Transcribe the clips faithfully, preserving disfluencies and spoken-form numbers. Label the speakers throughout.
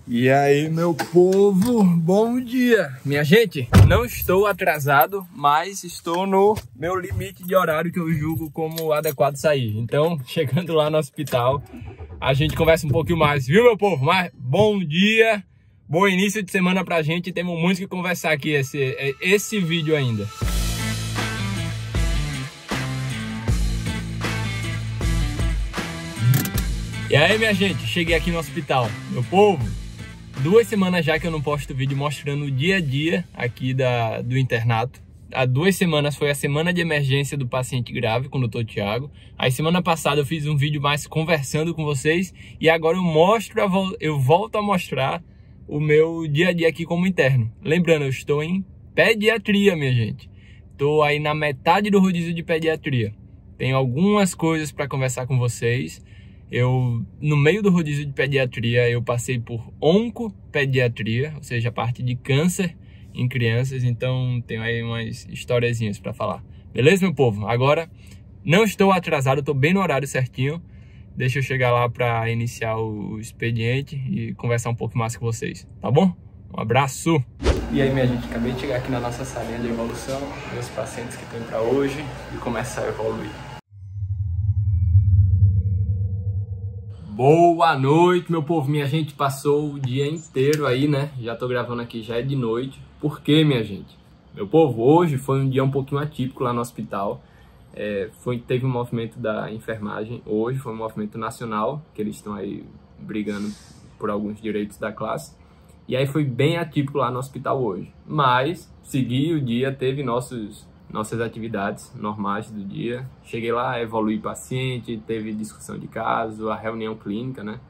Speaker 1: E aí, meu povo, bom dia! Minha gente, não estou atrasado, mas estou no meu limite de horário que eu julgo como adequado sair. Então, chegando lá no hospital, a gente conversa um pouquinho mais, viu, meu povo? Mas bom dia, bom início de semana pra gente. Temos muito que conversar aqui esse, esse vídeo ainda. E aí, minha gente, cheguei aqui no hospital. Meu povo, duas semanas já que eu não posto vídeo mostrando o dia a dia aqui da, do internato. Há duas semanas foi a semana de emergência do paciente grave com o doutor Thiago. Aí semana passada eu fiz um vídeo mais conversando com vocês. E agora eu mostro, eu volto a mostrar o meu dia a dia aqui como interno. Lembrando, eu estou em pediatria, minha gente. Estou aí na metade do rodízio de pediatria. Tenho algumas coisas para conversar com vocês. Eu, no meio do rodízio de pediatria, eu passei por oncopediatria, ou seja, a parte de câncer em crianças, então tenho aí umas historiezinhas para falar. Beleza, meu povo? Agora, não estou atrasado, estou bem no horário certinho. Deixa eu chegar lá para iniciar o expediente e conversar um pouco mais com vocês, tá bom? Um abraço! E aí, minha gente, acabei de chegar aqui na nossa salinha de evolução, meus pacientes que tem para hoje e começar a evoluir. Boa noite, meu povo. Minha gente, passou o dia inteiro aí, né? Já tô gravando aqui, já é de noite. Por quê, minha gente? Meu povo, hoje foi um dia um pouquinho atípico lá no hospital. É, foi, teve um movimento da enfermagem. Hoje foi um movimento nacional, que eles estão aí brigando por alguns direitos da classe. E aí foi bem atípico lá no hospital hoje. Mas, segui o dia, teve nossos... nossas atividades normais do dia. Cheguei lá, evoluí paciente, teve discussão de caso, a reunião clínica, né?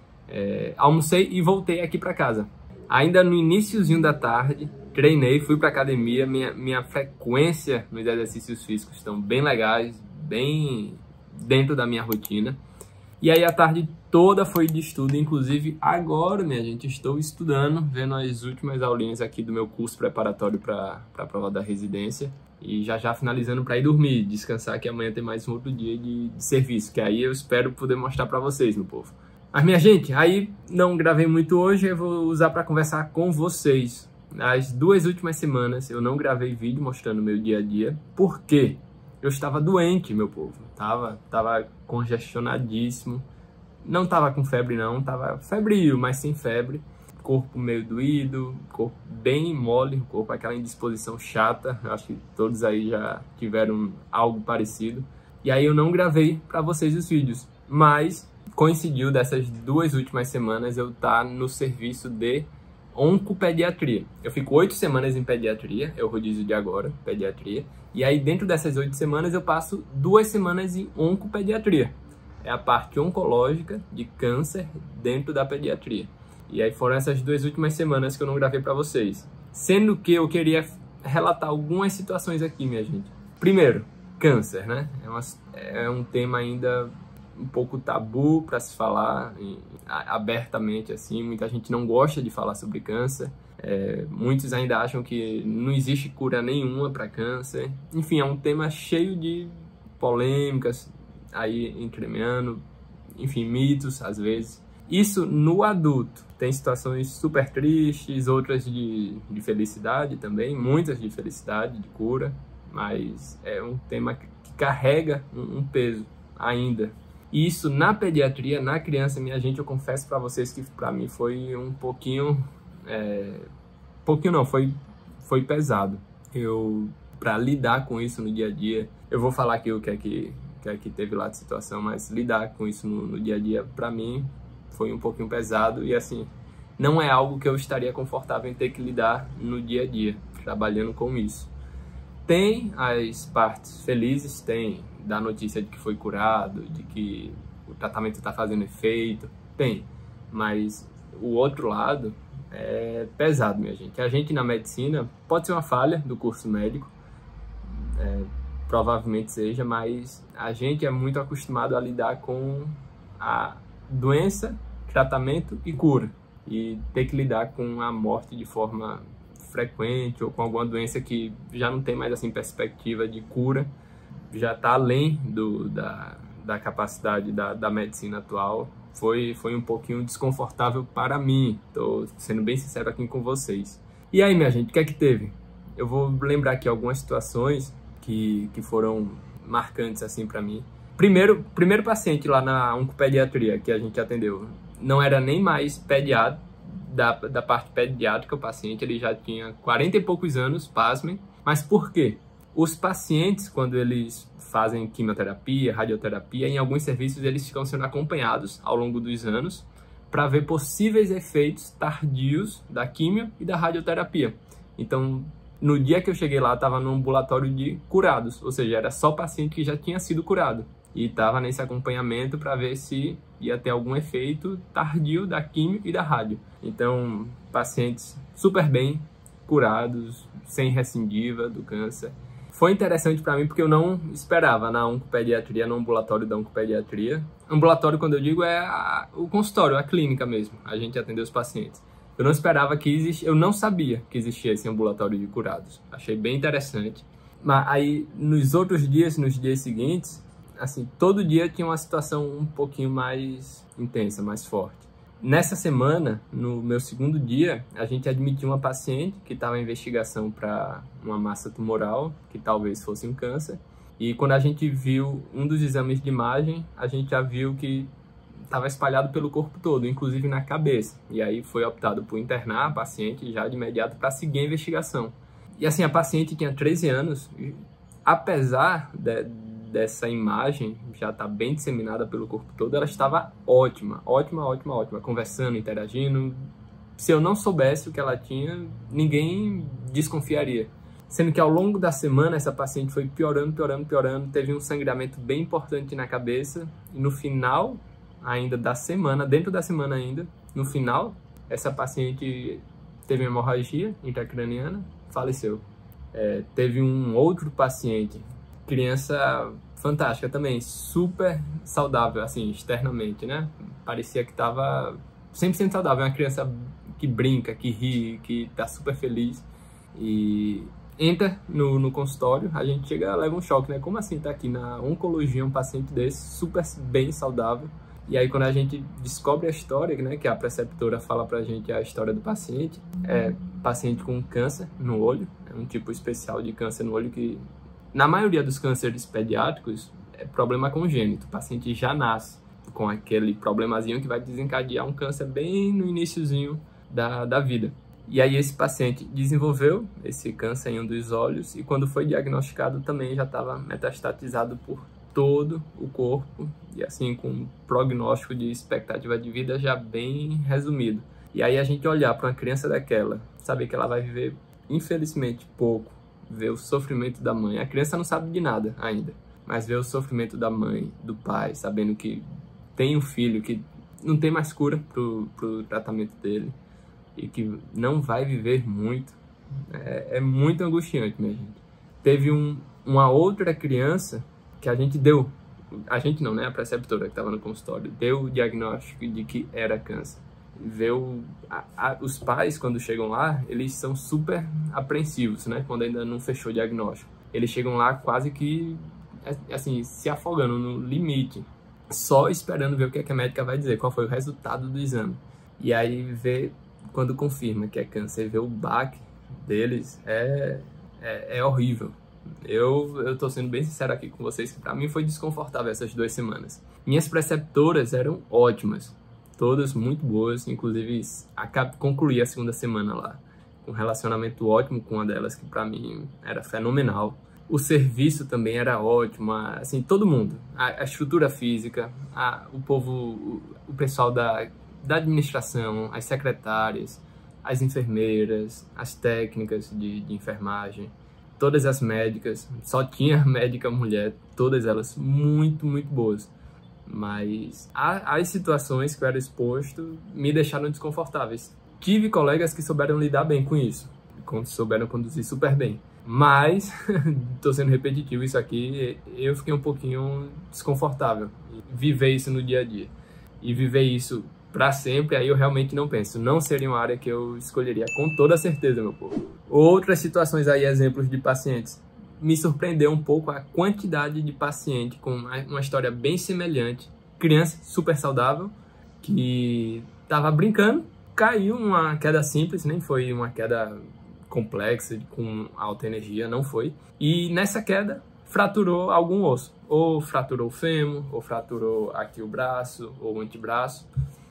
Speaker 1: É, almocei e voltei aqui para casa. Ainda no iniciozinho da tarde, treinei, fui para academia. Minha, minha frequência nos exercícios físicos estão bem legais, bem dentro da minha rotina. E aí a tarde toda foi de estudo, inclusive agora, minha gente, estou estudando, vendo as últimas aulinhas aqui do meu curso preparatório para a prova da residência. E já já finalizando para ir dormir, descansar, que amanhã tem mais um outro dia de, de serviço, que aí eu espero poder mostrar para vocês, meu povo. Mas, minha gente, aí não gravei muito hoje, eu vou usar para conversar com vocês. As duas últimas semanas eu não gravei vídeo mostrando o meu dia a dia, porque eu estava doente, meu povo. Tava, tava congestionadíssimo, não tava com febre não, tava febril, mas sem febre. Corpo meio doído, corpo bem mole, corpo aquela indisposição chata. Eu acho que todos aí já tiveram algo parecido. E aí eu não gravei para vocês os vídeos, mas coincidiu dessas duas últimas semanas eu estar no serviço de oncopediatria. Eu fico oito semanas em pediatria, é o rodízio de agora, pediatria. E aí dentro dessas oito semanas eu passo duas semanas em oncopediatria. É a parte oncológica de câncer dentro da pediatria. E aí foram essas duas últimas semanas que eu não gravei para vocês. Sendo que eu queria relatar algumas situações aqui, minha gente. Primeiro, câncer, né? É, uma, é um tema ainda um pouco tabu para se falar em, abertamente, assim. Muita gente não gosta de falar sobre câncer. É, muitos ainda acham que não existe cura nenhuma para câncer. Enfim, é um tema cheio de polêmicas aí entremeando. Enfim, mitos, às vezes. Isso no adulto. Tem situações super tristes, outras de, de felicidade também, muitas de felicidade, de cura, mas é um tema que carrega um, um peso ainda. E isso na pediatria, na criança, minha gente, eu confesso para vocês que para mim foi um pouquinho, é, pouquinho não, foi, foi pesado. Eu, para lidar com isso no dia a dia, eu vou falar aqui o que é que, que, é que teve lá de situação, mas lidar com isso no, no dia a dia, para mim, foi um pouquinho pesado e assim, não é algo que eu estaria confortável em ter que lidar no dia a dia, trabalhando com isso. Tem as partes felizes, tem da notícia de que foi curado, de que o tratamento está fazendo efeito, tem, mas o outro lado é pesado, minha gente. A gente na medicina, pode ser uma falha do curso médico, é, provavelmente seja, mas a gente é muito acostumado a lidar com a doença, tratamento e cura. E ter que lidar com a morte de forma frequente ou com alguma doença que já não tem mais assim perspectiva de cura, já está além do, da, da capacidade da, da medicina atual, foi, foi um pouquinho desconfortável para mim. Tô sendo bem sincero aqui com vocês. E aí, minha gente, o que é que teve? Eu vou lembrar aqui algumas situações que, que foram marcantes assim para mim. Primeiro, primeiro paciente lá na oncopediatria que a gente atendeu, não era nem mais pediatra, da, da parte pediátrica, o paciente ele já tinha quarenta e poucos anos, pasmem. Mas por quê? Os pacientes, quando eles fazem quimioterapia, radioterapia, em alguns serviços eles ficam sendo acompanhados ao longo dos anos para ver possíveis efeitos tardios da quimio e da radioterapia. Então, no dia que eu cheguei lá, estava no ambulatório de curados, ou seja, era só paciente que já tinha sido curado. E estava nesse acompanhamento para ver se ia ter algum efeito tardio da quimio e da rádio. Então, pacientes super bem curados, sem recidiva do câncer. Foi interessante para mim porque eu não esperava na oncopediatria, no ambulatório da oncopediatria. Ambulatório, quando eu digo, é a, o consultório, a clínica mesmo. A gente atendeu os pacientes. Eu não esperava que existisse, eu não sabia que existia esse ambulatório de curados. Achei bem interessante. Mas aí, nos outros dias, nos dias seguintes, assim, todo dia tinha uma situação um pouquinho mais intensa, mais forte. Nessa semana, no meu segundo dia, a gente admitiu uma paciente que estava em investigação para uma massa tumoral, que talvez fosse um câncer. E quando a gente viu um dos exames de imagem, a gente já viu que estava espalhado pelo corpo todo, inclusive na cabeça. E aí foi optado por internar a paciente já de imediato para seguir a investigação. E assim, a paciente tinha treze anos, apesar de, dessa imagem já estar tá bem disseminada pelo corpo todo, ela estava ótima, ótima, ótima, ótima, conversando, interagindo. Se eu não soubesse o que ela tinha, ninguém desconfiaria. Sendo que ao longo da semana, essa paciente foi piorando, piorando, piorando, teve um sangramento bem importante na cabeça, e no final ainda da semana, dentro da semana ainda, no final, essa paciente teve hemorragia intracraniana, faleceu. É, teve um outro paciente, criança fantástica também, super saudável, assim, externamente, né? Parecia que estava cem por cento saudável, é uma criança que brinca, que ri, que tá super feliz. E entra no, no consultório, a gente chega, leva um choque, né? Como assim tá aqui na oncologia um paciente desse, super bem saudável? E aí quando a gente descobre a história, né, que a preceptora fala pra gente a história do paciente, é paciente com câncer no olho, é um tipo especial de câncer no olho que, na maioria dos cânceres pediátricos, é problema congênito. O paciente já nasce com aquele problemazinho que vai desencadear um câncer bem no iniciozinho da, da vida. E aí esse paciente desenvolveu esse câncer em um dos olhos e quando foi diagnosticado também já estava metastatizado por todo o corpo e assim com um prognóstico de expectativa de vida já bem resumido. E aí a gente olhar para uma criança daquela, saber que ela vai viver infelizmente pouco, ver o sofrimento da mãe. A criança não sabe de nada ainda, mas ver o sofrimento da mãe, do pai, sabendo que tem um filho que não tem mais cura pro, pro tratamento dele e que não vai viver muito, é, é muito angustiante, minha gente. Teve um, uma outra criança que a gente deu, a gente não, né, a preceptora que estava no consultório, deu o diagnóstico de que era câncer. Ver a, a, os pais, quando chegam lá, eles são super apreensivos, né, quando ainda não fechou o diagnóstico. Eles chegam lá quase que, assim, se afogando no limite, só esperando ver o que, é que a médica vai dizer, qual foi o resultado do exame. E aí ver, quando confirma que é câncer, ver o baque deles é, é, é horrível. Eu, eu tô sendo bem sincero aqui com vocês que pra mim foi desconfortável essas duas semanas. Minhas preceptoras eram ótimas, todas muito boas, inclusive acabei, concluí a segunda semana lá com um relacionamento ótimo com uma delas que pra mim era fenomenal. O serviço também era ótimo, assim, todo mundo, a, a estrutura física, a, o povo, o, o pessoal da, da administração, as secretárias, as enfermeiras, as técnicas de, de enfermagem, todas as médicas, só tinha médica mulher, todas elas muito, muito boas. Mas as situações que eu era exposto me deixaram desconfortáveis. Tive colegas que souberam lidar bem com isso, souberam conduzir super bem. Mas, tô sendo repetitivo isso aqui, eu fiquei um pouquinho desconfortável. Viver isso no dia a dia. E viver isso para sempre, aí eu realmente não penso. Não seria uma área que eu escolheria, com toda certeza, meu povo. Outras situações aí, exemplos de pacientes. Me surpreendeu um pouco a quantidade de paciente com uma história bem semelhante. Criança super saudável, que estava brincando, caiu uma queda simples, nem foi uma queda complexa, com alta energia, não foi. E nessa queda, fraturou algum osso. Ou fraturou o fêmur, ou fraturou aqui o braço, ou o antebraço,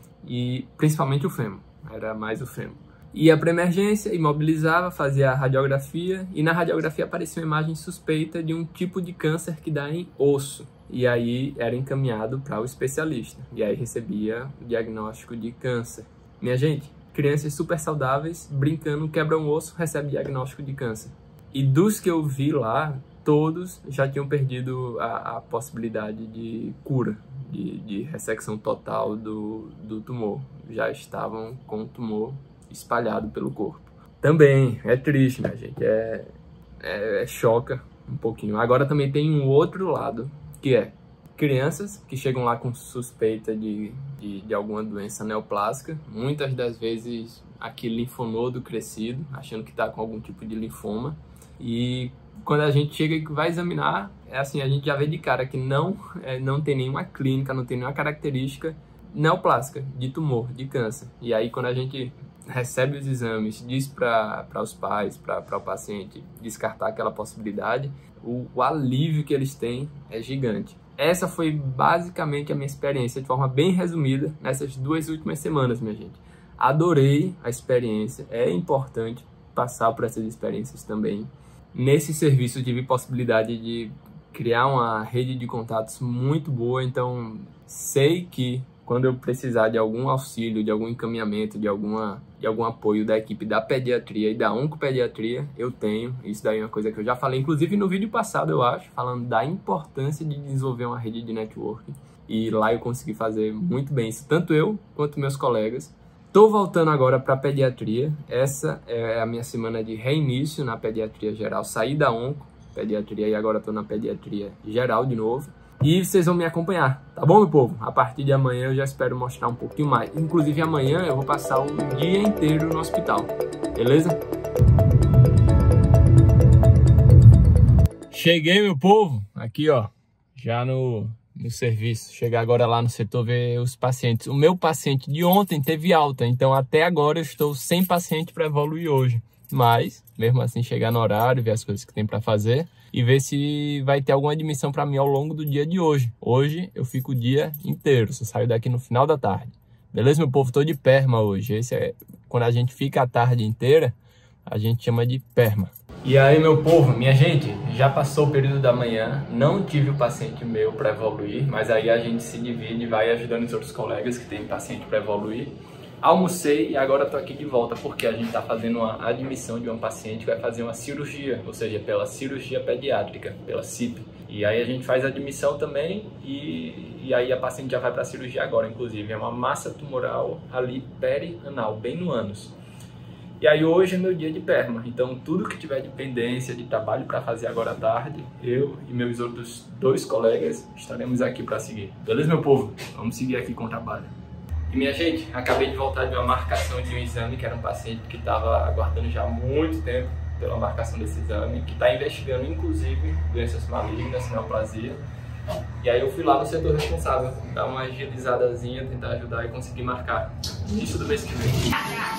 Speaker 1: e principalmente o fêmur, era mais o fêmur. Ia para emergência, imobilizava, fazia a radiografia, e na radiografia aparecia uma imagem suspeita de um tipo de câncer que dá em osso. E aí era encaminhado para o especialista, e aí recebia o diagnóstico de câncer. Minha gente, crianças super saudáveis, brincando, quebram um osso, recebe diagnóstico de câncer. E dos que eu vi lá, todos já tinham perdido a, a possibilidade de cura, de, de ressecção total do, do tumor. Já estavam com o tumor espalhado pelo corpo. Também é triste, minha gente, é, é, é choca um pouquinho. Agora também tem um outro lado, que é crianças que chegam lá com suspeita de, de, de alguma doença neoplásica, muitas das vezes aquele linfonodo crescido, achando que está com algum tipo de linfoma, e quando a gente chega e vai examinar, é assim, a gente já vê de cara que não, é, não tem nenhuma clínica, não tem nenhuma característica neoplásica de tumor, de câncer. E aí quando a gente recebe os exames, diz para os pais, para o paciente descartar aquela possibilidade, o, o alívio que eles têm é gigante. Essa foi basicamente a minha experiência, de forma bem resumida, nessas duas últimas semanas, minha gente. Adorei a experiência, é importante passar por essas experiências também. Nesse serviço eu tive possibilidade de criar uma rede de contatos muito boa, então sei que quando eu precisar de algum auxílio, de algum encaminhamento, de, alguma, de algum apoio da equipe da pediatria e da oncopediatria, eu tenho. Isso daí é uma coisa que eu já falei, inclusive no vídeo passado, eu acho, falando da importância de desenvolver uma rede de networking. E lá eu consegui fazer muito bem isso, tanto eu quanto meus colegas. Estou voltando agora para a pediatria. Essa é a minha semana de reinício na pediatria geral. Saí da onco, pediatria, e agora estou na pediatria geral de novo. E vocês vão me acompanhar, tá bom, meu povo? A partir de amanhã eu já espero mostrar um pouquinho mais. Inclusive amanhã eu vou passar o dia inteiro no hospital, beleza? Cheguei, meu povo, aqui ó, já no, no serviço. Chegar agora lá no setor ver os pacientes. O meu paciente de ontem teve alta, então até agora eu estou sem paciente para evoluir hoje. Mas, mesmo assim, chegar no horário, ver as coisas que tem para fazer e ver se vai ter alguma admissão para mim ao longo do dia de hoje. Hoje eu fico o dia inteiro, só saio daqui no final da tarde. Beleza, meu povo? Tô de perma hoje. Esse é quando a gente fica a tarde inteira, a gente chama de perma. E aí, meu povo, minha gente, já passou o período da manhã, não tive o paciente meu para evoluir, mas aí a gente se divide e vai ajudando os outros colegas que têm paciente para evoluir. Almocei e agora estou aqui de volta porque a gente está fazendo uma admissão de uma paciente que vai fazer uma cirurgia, ou seja, pela cirurgia pediátrica, pela C I P. E aí a gente faz a admissão também e, e aí a paciente já vai para a cirurgia agora, inclusive. É uma massa tumoral ali perianal, bem no ânus. E aí hoje é meu dia de perma, então tudo que tiver de pendência, de trabalho para fazer agora à tarde, eu e meus outros dois colegas estaremos aqui para seguir. Beleza, meu povo? Vamos seguir aqui com o trabalho. E minha gente, acabei de voltar de uma marcação de um exame que era um paciente que estava aguardando já há muito tempo pela marcação desse exame, que está investigando inclusive doenças malignas, neoplasia. E aí eu fui lá no setor responsável, dar uma agilizadazinha, tentar ajudar e conseguir marcar início do mês que vem.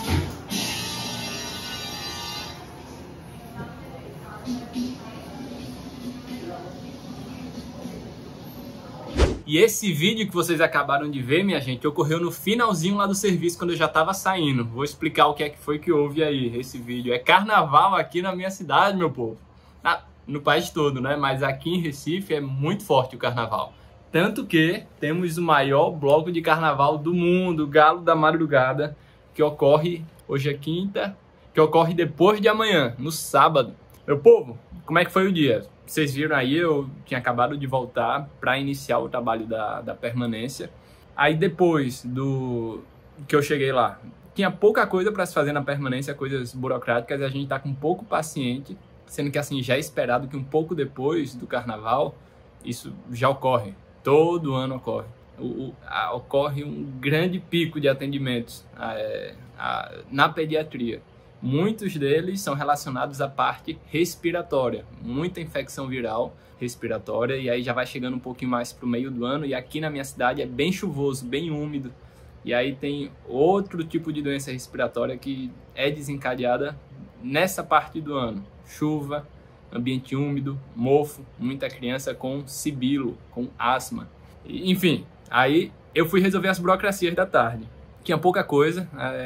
Speaker 1: E esse vídeo que vocês acabaram de ver, minha gente, ocorreu no finalzinho lá do serviço, quando eu já tava saindo. Vou explicar o que é que foi que houve aí, esse vídeo. É carnaval aqui na minha cidade, meu povo. Ah, no país todo, né? Mas aqui em Recife é muito forte o carnaval. Tanto que temos o maior bloco de carnaval do mundo, o Galo da Madrugada, que ocorre, hoje é quinta, que ocorre depois de amanhã, no sábado. Meu povo, como é que foi o dia? Vocês viram aí, eu tinha acabado de voltar para iniciar o trabalho da, da permanência. Aí depois do que eu cheguei lá, tinha pouca coisa para se fazer na permanência, coisas burocráticas, e a gente tá com pouco paciente, sendo que assim já é esperado que um pouco depois do carnaval, isso já ocorre, todo ano ocorre. O, o, a, ocorre um grande pico de atendimentos a, a, na pediatria. Muitos deles são relacionados à parte respiratória, muita infecção viral respiratória, e aí já vai chegando um pouquinho mais para o meio do ano, e aqui na minha cidade é bem chuvoso, bem úmido, E aí tem outro tipo de doença respiratória que é desencadeada nessa parte do ano. Chuva, ambiente úmido, mofo, muita criança com sibilo, com asma. Enfim, aí eu fui resolver as burocracias da tarde. Tinha pouca coisa,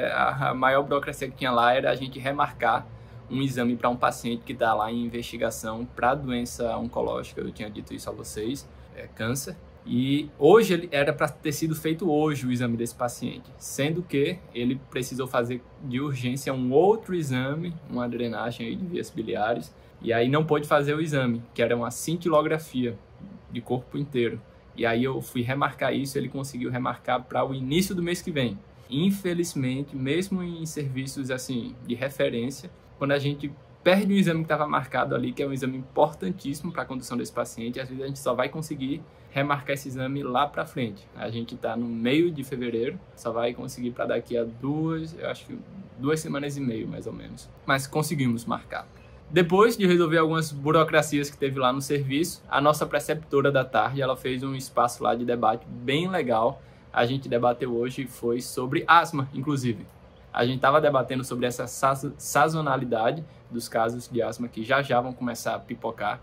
Speaker 1: a maior burocracia que tinha lá era a gente remarcar um exame para um paciente que está lá em investigação para doença oncológica. Eu tinha dito isso a vocês, é câncer. E hoje ele era para ter sido feito hoje o exame desse paciente, sendo que ele precisou fazer de urgência um outro exame, uma drenagem aí de vias biliares, e aí não pôde fazer o exame, que era uma cintilografia de corpo inteiro. E aí eu fui remarcar isso, ele conseguiu remarcar para o início do mês que vem. Infelizmente, mesmo em serviços assim de referência, quando a gente perde um exame que estava marcado ali, que é um exame importantíssimo para a condução desse paciente, às vezes a gente só vai conseguir remarcar esse exame lá para frente. A gente está no meio de fevereiro, só vai conseguir para daqui a duas, eu acho que duas semanas e meio, mais ou menos. Mas conseguimos marcar. Depois de resolver algumas burocracias que teve lá no serviço, a nossa preceptora da tarde, ela fez um espaço lá de debate bem legal. A gente debateu hoje, foi sobre asma, inclusive. A gente estava debatendo sobre essa sazonalidade dos casos de asma que já já vão começar a pipocar.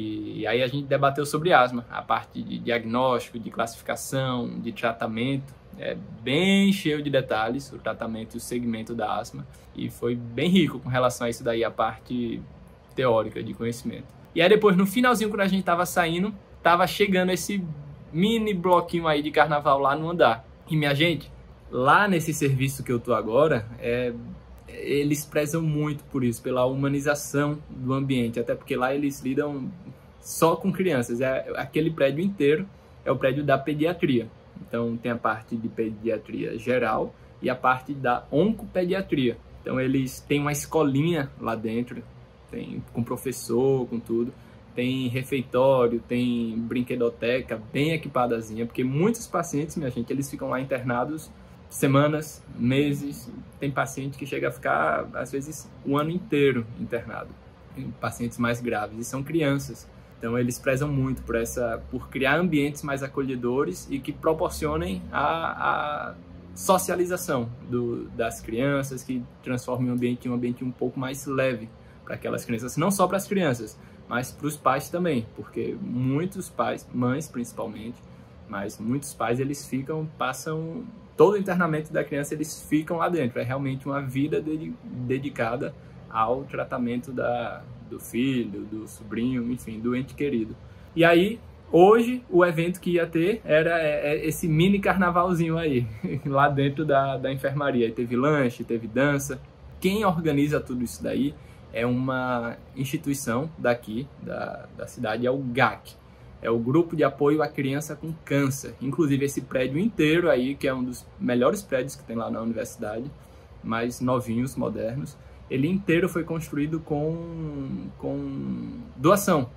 Speaker 1: E aí a gente debateu sobre asma, a parte de diagnóstico, de classificação, de tratamento. É bem cheio de detalhes, o tratamento e o segmento da asma. E foi bem rico com relação a isso daí, a parte teórica de conhecimento. E aí depois, no finalzinho, quando a gente estava saindo, estava chegando esse mini bloquinho aí de carnaval lá no andar. E minha gente, lá nesse serviço que eu tô agora, é... eles prezam muito por isso, pela humanização do ambiente, até porque lá eles lidam só com crianças. É, aquele prédio inteiro é o prédio da pediatria. Então tem a parte de pediatria geral e a parte da oncopediatria. Então eles têm uma escolinha lá dentro, tem, com professor, com tudo. Tem refeitório, tem brinquedoteca bem equipadazinha, porque muitos pacientes, minha gente, eles ficam lá internados semanas, meses. Tem paciente que chega a ficar, às vezes, um ano inteiro internado. Tem pacientes mais graves, e são crianças. Então, eles prezam muito por, essa, por criar ambientes mais acolhedores e que proporcionem a, a socialização do, das crianças, que transformem o ambiente em um ambiente um pouco mais leve para aquelas crianças. Não só para as crianças, mas para os pais também, porque muitos pais, mães principalmente, mas muitos pais, eles ficam, passam... todo o internamento da criança, eles ficam lá dentro. É realmente uma vida de, dedicada ao tratamento da, do filho, do sobrinho, enfim, do ente querido. E aí, hoje, o evento que ia ter era é, é esse mini carnavalzinho aí, lá dentro da, da enfermaria. Teve lanche, teve dança. Quem organiza tudo isso daí é uma instituição daqui, da, da cidade, é o G A C. É o Grupo de Apoio à Criança com Câncer. Inclusive, esse prédio inteiro aí, que é um dos melhores prédios que tem lá na universidade, mais novinhos, modernos, ele inteiro foi construído com, com doação.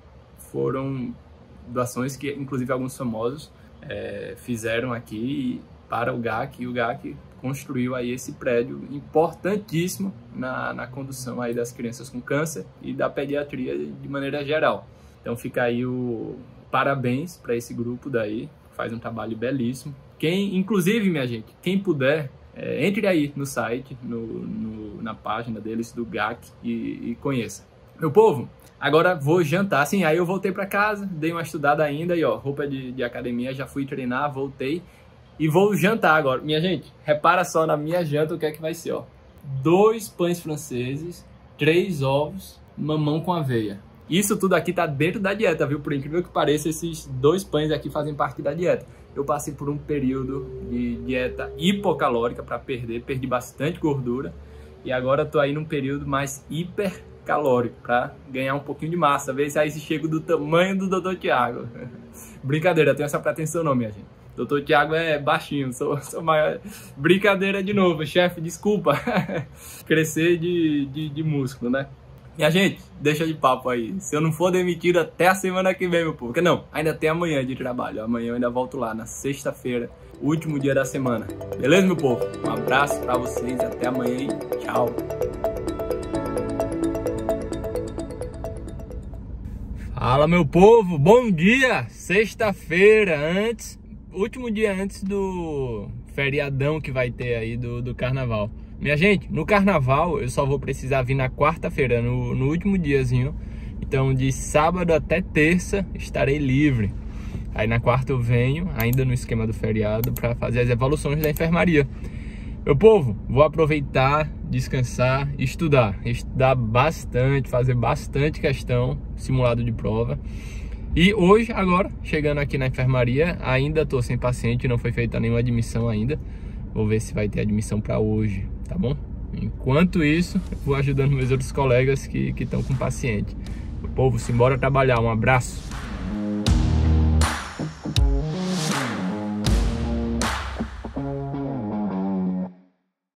Speaker 1: Foram doações que, inclusive, alguns famosos é, fizeram aqui para o G A C, e o G A C construiu aí esse prédio importantíssimo na, na condução aí das crianças com câncer e da pediatria de maneira geral. Então fica aí o parabéns para esse grupo daí, faz um trabalho belíssimo. Quem, inclusive, minha gente, quem puder, é, entre aí no site, no, no, na página deles do G A C e, e conheça. Meu povo, agora vou jantar. Assim, aí eu voltei para casa, dei uma estudada ainda e ó, roupa de, de academia, já fui treinar, voltei e vou jantar agora. Minha gente, repara só na minha janta o que é que vai ser, ó. Dois pães franceses, três ovos, mamão com aveia. Isso tudo aqui tá dentro da dieta, viu? Por incrível que pareça, esses dois pães aqui fazem parte da dieta. Eu passei por um período de dieta hipocalórica para perder, perdi bastante gordura. E agora tô aí num período mais hipercalórico para ganhar um pouquinho de massa. Ver se aí se chego do tamanho do doutor Tiago. Brincadeira, tenho essa pretensão não, minha gente. doutor Tiago é baixinho, sou, sou maior. Brincadeira de novo, chefe, desculpa. Crescer de, de, de músculo, né? Minha gente, deixa de papo aí. Se eu não for demitido até a semana que vem, meu povo. Porque não, ainda tem amanhã de trabalho. Amanhã eu ainda volto lá, na sexta-feira, último dia da semana. Beleza, meu povo? Um abraço pra vocês, até amanhã e tchau. Fala, meu povo, bom dia! Sexta-feira, antes, último dia antes do feriadão que vai ter aí do, do carnaval. Minha gente, no carnaval eu só vou precisar vir na quarta-feira, no, no último diazinho. Então de sábado até terça estarei livre. Aí na quarta eu venho, ainda no esquema do feriado, para fazer as evoluções da enfermaria. Meu povo, vou aproveitar, descansar, estudar. Estudar bastante, fazer bastante questão, simulado de prova. E hoje, agora, chegando aqui na enfermaria, ainda tô sem paciente, não foi feita nenhuma admissão ainda. Vou ver se vai ter admissão para hoje, tá bom? Enquanto isso, eu vou ajudando meus outros colegas que estão com paciente. Meu povo, simbora trabalhar. Um abraço.